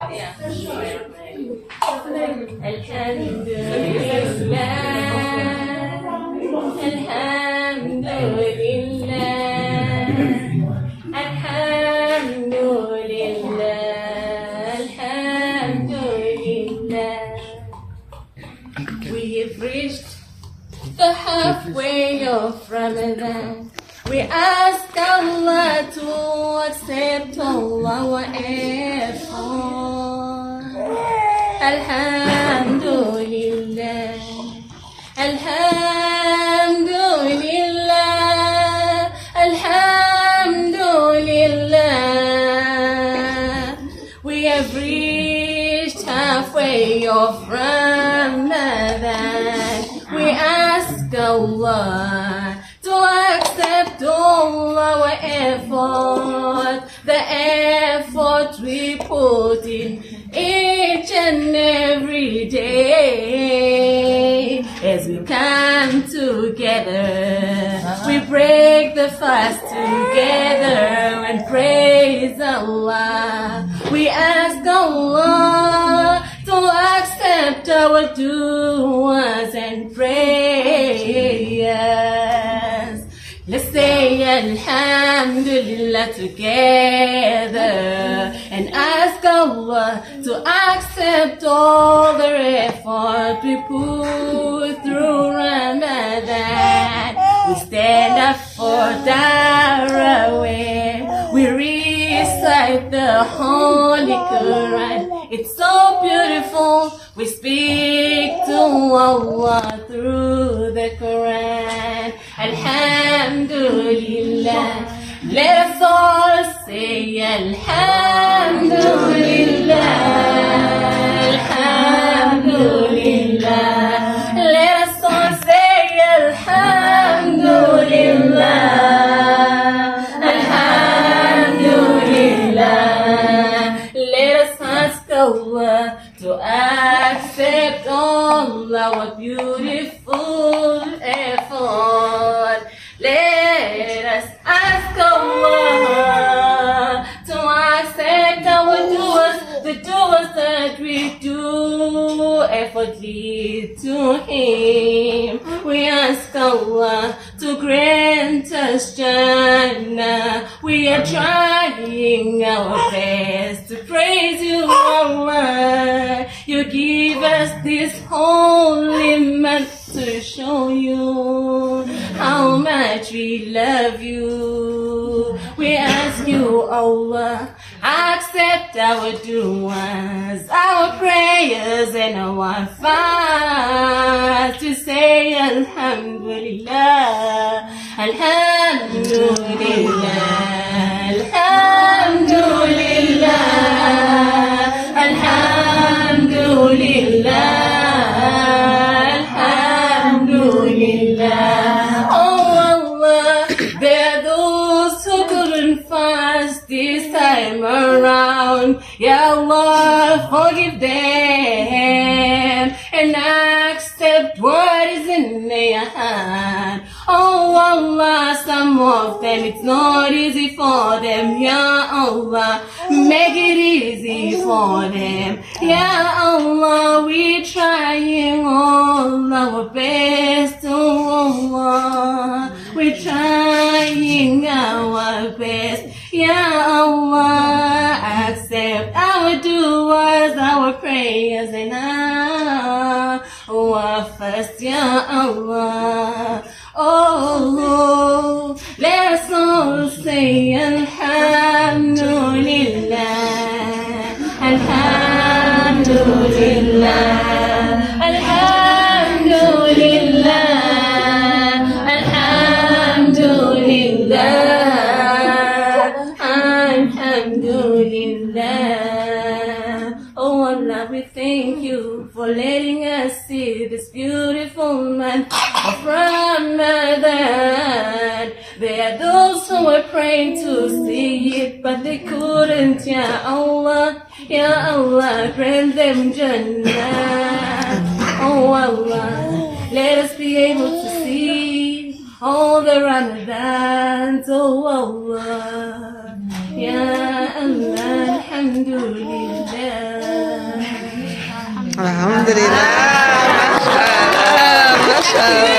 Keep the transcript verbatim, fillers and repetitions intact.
We have reached the halfway of Ramadan. We ask Allah to accept all our efforts. Alhamdulillah, Alhamdulillah, Alhamdulillah. We have reached halfway of Ramadan. We ask Allah to accept all our effort, the effort we put in each and every day. As we come together, we break the fast together and praise Allah. We ask Allah to accept our du'as and prayers. Let's say Alhamdulillah together and ask Allah to accept all the effort we put through Ramadan. We stand up for Tarawih. We recite the Holy Quran. It's so beautiful. We speak to Allah through the Quran. Alhamdulillah. Let us all say Alhamdulillah. Alhamdulillah. Let us all say Alhamdulillah. Alhamdulillah. Let us ask Allah to accept all our beautiful effort. Let us ask Allah to accept our du'as, the du'as that we do effortlessly to Him. We ask Allah to grant us Jannah. We are trying our best to praise you, Allah. You give us this holy month to show you how much we love you. We ask you, Allah, accept our du'as, our prayers and our fast to say Alhamdulillah, Alhamdulillah, Alhamdulillah, Alhamdulillah. This time around, Ya Allah, forgive them and accept what is in their hand. Oh Allah, some of them it's not easy for them. Ya Allah, make it easy for them. Ya Allah, we trying all our best. Oh Allah, we trying our best. Ya Allah, accept our du'as, our prayers and our fast, Ya Allah. Oh, let us all say Alhamdulillah, Alhamdulillah, Alhamdulillah, Alhamdulillah. Alhamdulillah. Oh Allah, we thank you for letting us see this beautiful month of Ramadan. There are those who were praying to see it, but they couldn't. Ya Allah, Ya Allah, grant them Jannah. Oh Allah, let us be able to see all the Ramadans. Oh Allah, Ya Allah, Alhamdulillah. Alhamdulillah. Masya Allah. Masya Allah.